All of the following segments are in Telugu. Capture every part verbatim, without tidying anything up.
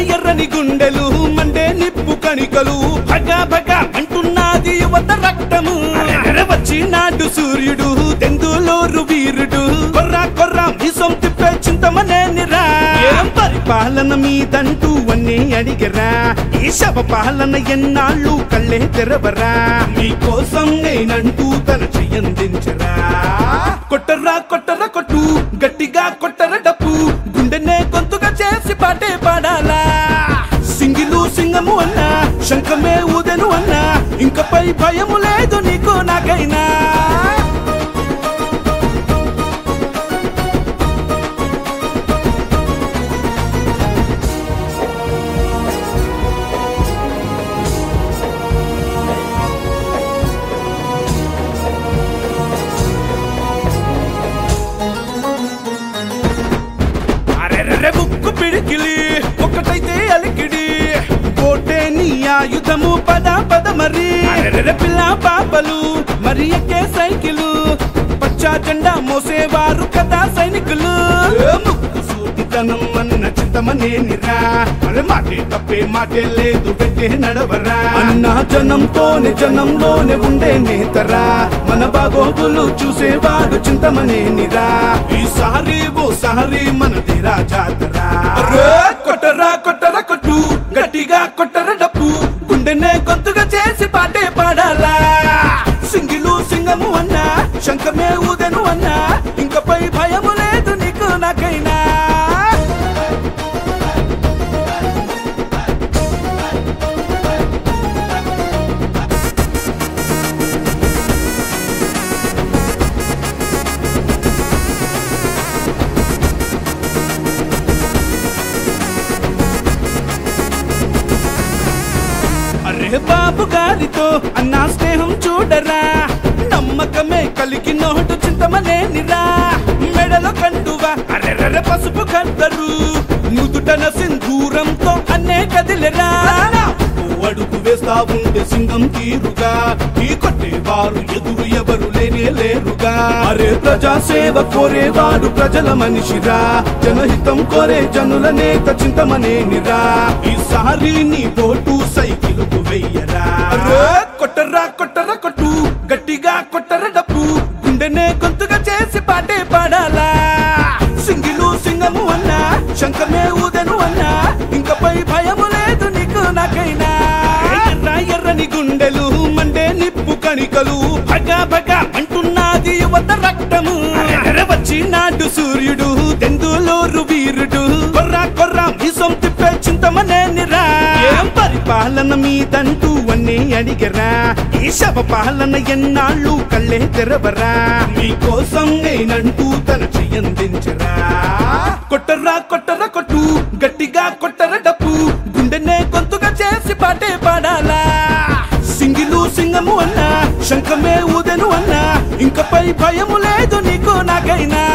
ఎర్రని గుండెలు మండే నిప్పు కణికలు భగా భగా అంటున్నది యువత రక్తము వచ్చినాడు సూర్యుడు తెందులూరు వీరుడు కొర్రా కొర్రా మీసం తిప్పే చింతమనేనిరా ఏం పరిపాలన మీదంటూ అన్నీ అడిగరా ఈ శవ పాలన ఎన్నాళ్ళు కళ్ళే తెరవరా మీకోసం నేనంటూ తన చెయ్యందించరా కొట్టరా కొట్టరా కొట్టు గట్టిగా కొట్టర డప్పు గుండెనే గొంతుగా చేసి పాటే పాడాలా సింగిలు సింగము అన్నా శంఖమే ఊదెను అన్నా ఇంకపై భయము లేదు నీకు నాకైనా బుక్కు పిడికిలి ఒక్కటైతే అలికిడి కోటే నీ ఆయుధము పద పద మరి పిల్ల పాపలు మరి ఎక్కే సైకిలు పచ్చా జెండా మోసేవారు కదా సైనికులు ముక్కు సూటితనం అన్న చింతమనేనిరా మరి మాటే తప్పే మాటే లేదు పెట్టే నడవరా అన్న జనంతోనే జనంలోనే ఉండే నేతరా మన బాగోగులు చూసేవాడు చింతమనేనిరా ఈసారి ఓ సారి మనదిరా జాతరా కొట్టరా కొట్టరా కొట్టు గట్టిగా కొట్టర డప్పు గుండెనే గొంతుగా చేసి పాటే పాడాలా సింగిలు సింగము అన్నా శంఖమే ఊదెను అన్నా ఇంకపై భయము లేదు నీకు నాకైనా బాబు గారితో అన్నా స్నేహం చూడరా నమ్మకమే కలిగి నోటు చింతమనేనిరా మెడలో కండువా అరెర్ర పసుపు కద్దరు నుదుటన సింధూరంతో అన్నే కదిలెరా అడుగు వేస్తా ఉండే సింగం తీరుగా ఈ కొట్టేవారు ఎదురు ఎవరు లేనే లేరుగా అరే ప్రజా సేవ కోరేవాడు ప్రజల మనిషిరా జనహితం కోరే జనుల నేత చింతమనేనిరా ఈసారి నీ ఓటు సైకిలుకు వెయ్యరా కొట్టరా కొట్టరా కొట్టు గట్టిగా కొట్టర డప్పు గుండెనే గొంతుగా చేసి పాటే పాడాలా సింగిలు సింగము అన్నా శంఖమే ఊదెను అన్నా ఇంకపై భయము లేదు నీకు నాకైనా ఎర్రని గుండెలు మండే నిప్పు కణికలు భగా భగా అంటున్నది యువత రక్తము వచ్చినాడు సూర్యుడు తెందులూరు వీరుడు కొర్రా కొర్రా మీసం తిప్పే చింతమనేనిరా ఏం పరిపాలన మీదంటూ అన్నీ అడిగరా ఈ శవ పాలన ఎన్నాళ్ళు కళ్ళే తెరవరా మీకోసం నేనంటూ తన చెయ్యందించరా కొట్టరా కొట్టరా కొట్టు గట్టిగా కొట్టర డప్పు గుండెనే గొంతుగా చేసి పాటే పాడాలా సింగిలు సింగము అన్నా శంఖమే ఊదెను అన్నా ఇంకపై భయము లేదు నీకు నాకైనా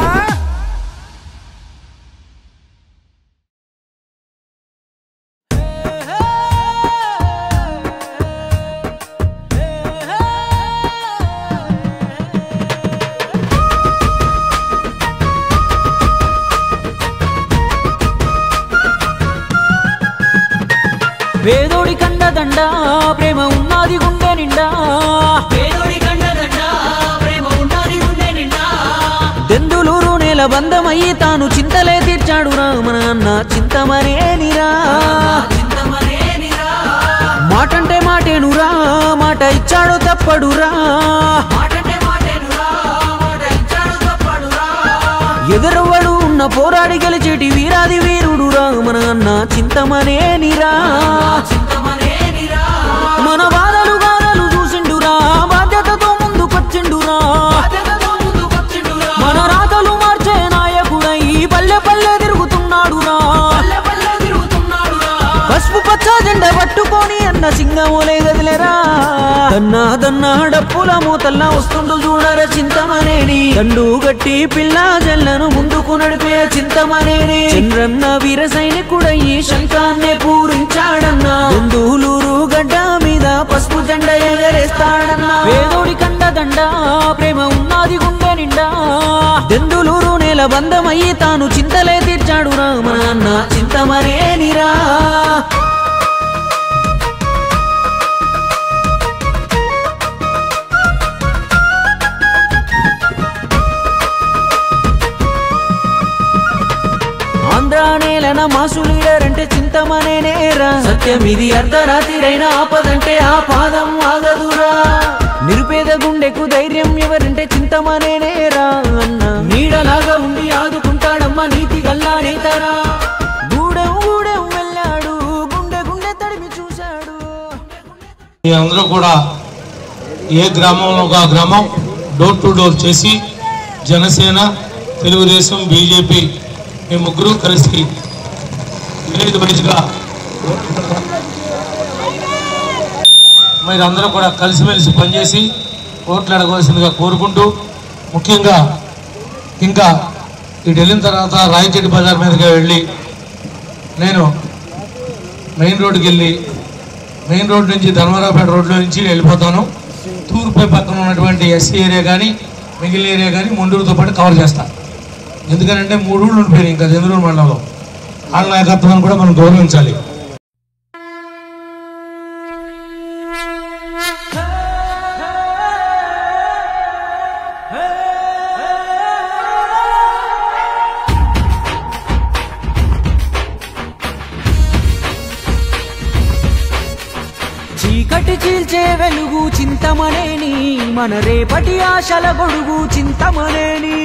పేదోడి కండదండ ప్రేమ ఉన్నది గుండె నిండా పేదోడి కండదండ ప్రేమ ఉన్నది గుండె నిండా దెందులూరు నేల బంధమయ్యి తాను చింతలే తీర్చాడు రా మన అన్న చింతమనేనిరా మాటంటే మాటేనురా మాట ఇచ్చాడు తప్పడురా ఎదురవ్వడు ఉన్న పోరాడి గెలిచేటి వీరాది వీరుడు రా మన అన్న చింతమనేనిరా మన బాధలు గాథలు చూసిండురా బాధ్యతతో ముందుకొచ్చిండురా మన రాతలు మార్చే నాయకుడై పల్లె పల్లె తిరుగుతున్నాడురా పసుపు పచ్చ జెండా పట్టుకొని అన్న సింగమోలే గదిలేరా దన్నా దన్నా డప్పుల మూతల్లా వస్తుండు చూడర చింతమనేని దండు గట్టి పిల్ల జల్లను ముందుకు నడిపే చింతమనేని చంద్రన్న వీర సైనికుడయ్యి శంఖాన్నే పూరించాడన్నా దెందులూరు గడ్డ మీద పసుపు జెండా ఎగరేస్తాడన్నా పేదోడి కండదండ ప్రేమ ఉన్నది గుండె నిండా దెందులూరు నేల బంధమయ్యి తాను చింతలే తీర్చాడు రా మన అన్న చింతమనేనిరా తెలంగాణ మాసు లీడర్ అంటే చింతమనే నేరా సత్యం ఇది అర్ధరాత్రిరైన ఆపదంటే ఆ పాదం ఆగదురా నిరుపేద గుండెకు ధైర్యం ఎవరంటే చింతమనే నేరా అన్న నీడలాగా ఉండి ఆదుకుంటాడమ్మ నీతి గల్లా నేతరా గూడెం గూడెం వెళ్ళాడు గుండె గుండె తడిమి చూశాడు అందరూ కూడా ఏ గ్రామంలో ఒక గ్రామం డోర్ టు డోర్ చేసి జనసేన తెలుగుదేశం బీజేపీ ఈ ముగ్గురు కలిసి విలేజ్ వైజ్గా మీరందరూ కూడా కలిసిమెలిసి పనిచేసి ఓట్లు అడగవలసిందిగా కోరుకుంటూ ముఖ్యంగా ఇంకా ఇటు వెళ్ళిన తర్వాత రాయచెట్టు బజార్ మీదుగా వెళ్ళి నేను మెయిన్ రోడ్డుకి వెళ్ళి మెయిన్ రోడ్ నుంచి ధర్మరావుపేట రోడ్లో నుంచి వెళ్ళిపోతాను తూర్పుపై పక్కన ఉన్నటువంటి ఎస్సీ ఏరియా కానీ మిగిలిన ఏరియా కానీ ముండూరుతో పాటు కవర్ చేస్తాను ఎందుకంటే మూడు ఊళ్ళు ఉండిపోయినాయి ఇంకా చంద్రూరు మండలంలో వాళ్ళ నాయకత్వాన్ని కూడా మనం గౌరవించాలి చీకటి చీల్చే వెలుగు చింతమనేని మన రేపటి ఆశల గొడుగు చింతమనేని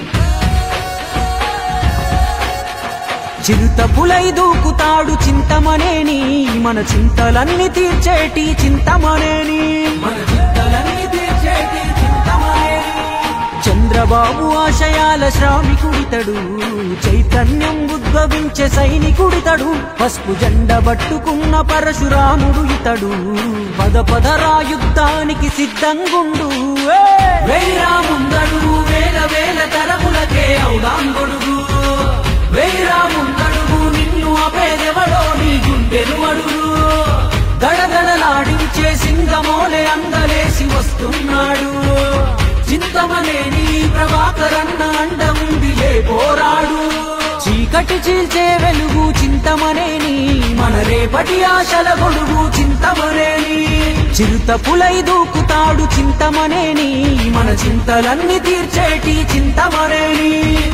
చిరుత పులై దూకుతాడు చింతమనేని మన చింతలన్నీ తీర్చేటి చింతమనేని మన చింతలన్నీ తీర్చేటి చింతమనేని చంద్రబాబు ఆశయాల శ్రామికుడితడు చైతన్యం ఉద్భవించే సైనికుడితడు పసుపు జెండ పట్టుకున్న పరశురాముడు ఇతడు పద పదరా యుద్ధానికి సిద్ధంగుండు వేరాముందడు వేల వేల తరములకే ఔదాంగొడుగు వేరాముందడుగు నిన్ను అపేదెవడో నీ గుండెను అడుగు దడదడలాడించే సింగమోలే అందలేసి వస్తున్నాడు చింతమనేని ప్రభాకరన్న అండ ఉండిలే పోరాడు చీకటి చీల్చే వెలుగు చింతమనేని మన రేపటి ఆశల గొడుగు చింతమనేని చిరుత పులై దూకుతాడు చింతమనేని మన చింతలన్నీ తీర్చేటి చింతమనేని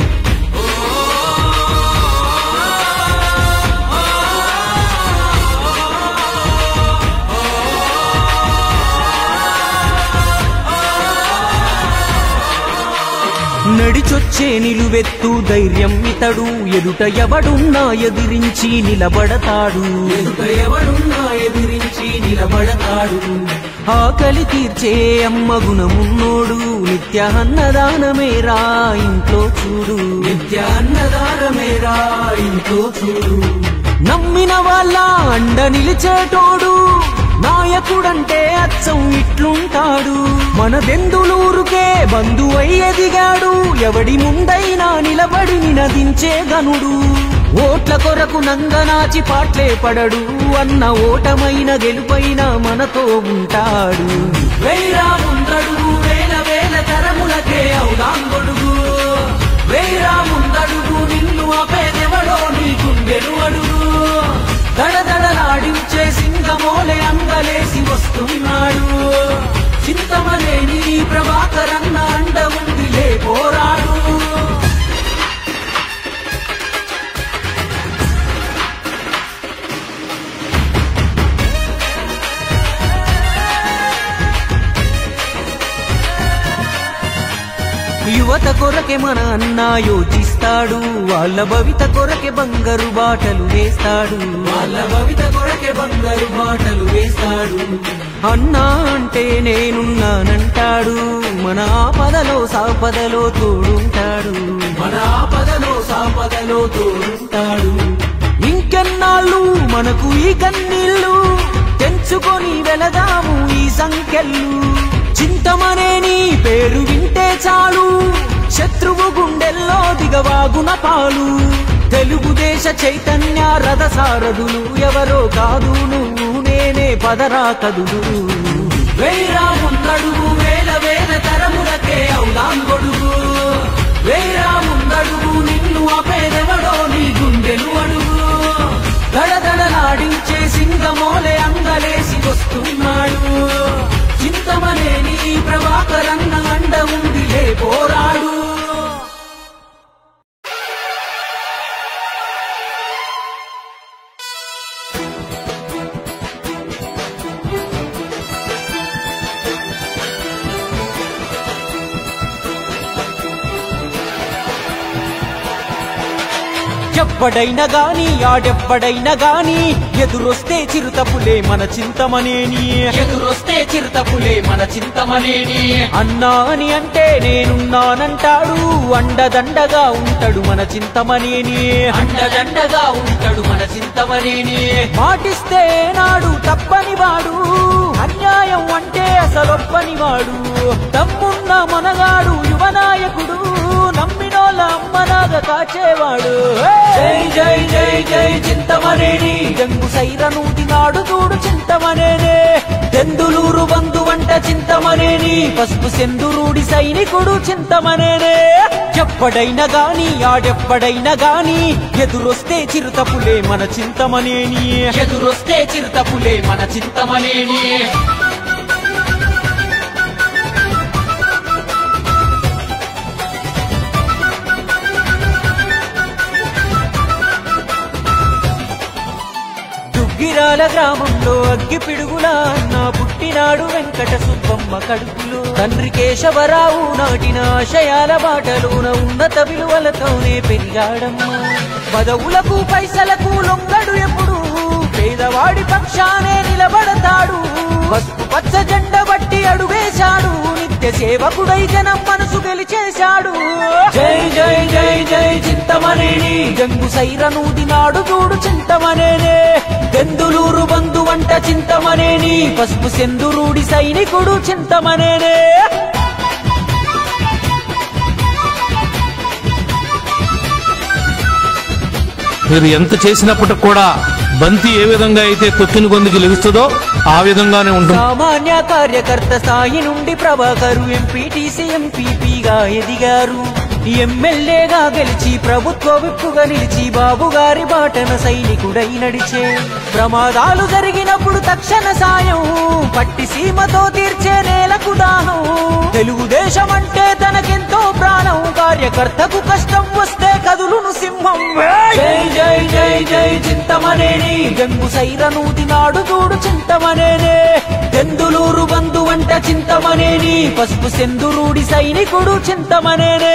నడిచొచ్చే నిలువెత్తు ధైర్యం ఇతడు ఎదుట ఎవడున్నా ఎదిరించి నిలబడతాడు ఎదుట ఎవడున్నా ఎదిరించి నిలబడతాడు ఆకలి తీర్చే అమ్మ గుణమున్నోడు నిత్య అన్నదానమేరా ఇంట్లో చూడు నిత్య అన్నదానమేరా ఇంట్లో చూడు నమ్మిన వాళ్ళ అండ నిలిచేటోడు నాయకుడంటే అచ్చం ఇట్లుంటాడు మన బెందులూరుకే బంధువై ఎదిగాడు ఎవడి ముందైనా నిలబడి నినదించే గనుడు ఓట్ల కొరకు నంగనాచి పాట్లే పడడు అన్న ఓటమైన గెలుపైన మనతో ఉంటాడు వేరాముందడుగు వేల వేల తరములకే ఔదాంగొడుగు వేరాముందడుగు నిన్ను అపేదెవడో నీ గుండెను అడుగు దడదడలాడించే సింగమోలే అందలేసి వస్తున్నాడు చింతమనేని ప్రభాకరన్న అండ ఉండిలే పోరాడు యువత కొరకే మన అన్న యోచిస్తాడు వాళ్ళ భవిత కొరకే బంగారు బాటలు వేస్తాడు వాళ్ళ భవిత కొరకే బంగారు బాటలు వేస్తాడు అన్నా అంటే నేనున్నానంటాడు మన ఆపదలో సాపదలో తోడుంటాడు మన ఆపదలో సాపదలో తోడుంటాడు ఇంకెన్నాళ్ళు మనకు ఈ కన్నీళ్ళు తెంచుకొని వెళదాము ఈ సంఖ్యలు చింతమనేని పేరు వింటే చాలు శత్రువు గుండెల్లో దిగవాగున పాలు తెలుగుదేశ చైతన్య రథ సారథులు ఎవరో కాదు నువ్వు నేనే పదరా కదులు వేరాముందడుగు వేల వేల తరములకే ఔదాంగొడుగు వేరాముందడుగు నిన్ను అపేదెవడో నీ గుండెను అడుగు దడదడలాడించే సింగమోలే అందలేసి వస్తున్నాడు చింతమనేని ప్రభాకరన్న అండ ఉండిలే పోరాడు ఎవ్వడైనా గాని ఆడెవ్వడైనా గాని ఎదురొస్తే చిరుతపులే మన చింతమనేని ఎదురొస్తే చిరుతపులే మన చింతమనేని అన్నా అని అంటే నేనున్నానంటాడు అండదండగా ఉంటాడు మన చింతమనేని అండదండగా ఉంటాడు మన చింతమనేని మాటిస్తే నాడు తప్పని వాడు అన్యాయం అంటే అసలొప్పని వాడు తమ్మున్న మనగాడు యువనాయకుడు నమ్మినోళ్ళ అమ్మనాగ కాచేవాడు జై జై జై జై చింతమనేని జంగు సైరనూతి నాడు చూడు చింతమనేనే దెందులూరు బంధు వంట చింతమనేని పసుపు సెందురూడి సైనికుడు చింతమనేనే ఎవ్వడైనా గాని ఆడెవ్వడైనా గాని ఎదురొస్తే చిరుతపులే మన చింతమనేని ఎదురొస్తే చిరుతపులే మన చింతమనేని గిరాల గ్రామంలో అగ్గి పిడుగులా అన్న పుట్టినాడు వెంకట సుబ్బమ్మ కడుపులో తండ్రి కేశవరావు నాటిన ఆశయాల బాటలోన ఉన్నత విలువలతోనే పెరిగాడమ్మా పదవులకు పైసలకు లొంగడు ఎప్పుడు పేదవాడి పక్షానే నిలబడతాడు పసుపు పచ్చ జెండ బట్టి అడుగేశాడు నిత్య సేవకుడై జనం మనసు గెలిచేశాడు జై జై జై జై చింతమనేని జంగు సైరనూది నాడు చూడు చింతమనేనే దెందులూరు బంధు వంట చింతమనేని పసుపు సెందురూడి సైనికుడు చింతమనేనే మీరు ఎంత చేసినప్పటికి కూడా బంతి ఏ విధంగా అయితే తొక్కిన గొంతుకి లెగుస్తుందో ఆ విధంగానే ఉంటుంది. సామాన్య కార్యకర్త స్థాయి నుండి ప్రభాకరు ఎంపీటీసీ ఎంపీపీగా ఎదిగారు ఎమ్మెల్యేగా గెలిచి ప్రభుత్వ విప్పుగా నిలిచి బాబు గారి బాటన సైనికుడై నడిచే ప్రమాదాలు జరిగినప్పుడు తక్షణ సాయం పట్టి సీమతో తీర్చే నేలకు దాహం తెలుగుదేశం అంటే తనకెంతో ప్రాణం కార్యకర్తకు కష్టం వస్తే కదులును సింహం జై జై జై జై చింతమనేని జంగు సైరనూతి నాడు చూడు చింతమనేనే దెందులూరు బంధు వంట చింతమనేని పసుపు సెందురూడి సైనికుడు చింతమనేనే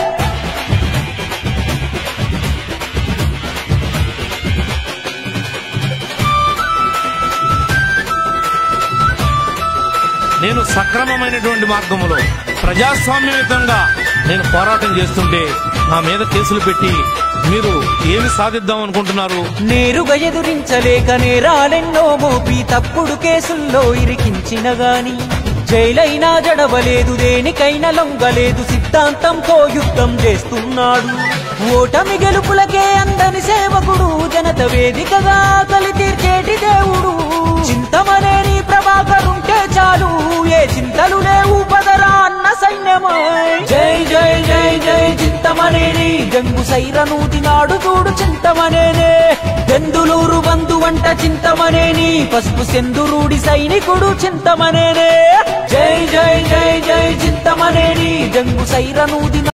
నేను సక్రమమైనటువంటి మార్గంలో ప్రజాస్వామ్యయుతంగా నేను పోరాటం చేస్తుంటే నా మీద కేసులు పెట్టి మీరు ఏమి సాధిద్దాం అనుకుంటున్నారు? నేరుగా ఎదురించలేక నేరాలెన్నో మోపి తప్పుడు కేసుల్లో ఇరికించిన గాని జైలైనా జడవలేదు దేనికైనా లొంగలేదు సిద్ధాంతంతో యుద్ధం చేస్తున్నాడు ఓటమి గెలుపులకే అందని సేవకుడు జనత వేదికగా కలి తీర్చేటి దేవుడు చింతమనేని ప్రభాకరుంటే చాలు ఏ చింతలు లేవు పదరా అన్న సైన్యమై జై జై జై జై చింతమనేని జంగు సైరనూతి నాడు చూడు చింతమనేనే దెందులూరు బంధు వంట చింతమనేని పసుపు సెందురూడి సైనికుడు చింతమనేనే జై జై జై జై చింతమనేని జంగు సైరనూతి